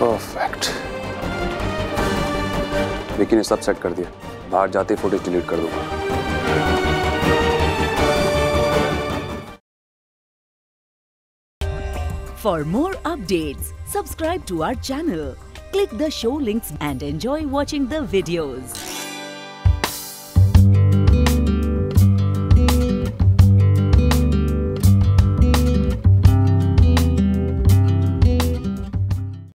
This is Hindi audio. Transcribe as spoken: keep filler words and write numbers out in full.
परफेक्ट। विकी ने सब सेट कर दिया, बाहर जाते फोटोज डिलीट कर दूंगा। For more updates, subscribe to our channel, click the show links and enjoy watching the videos.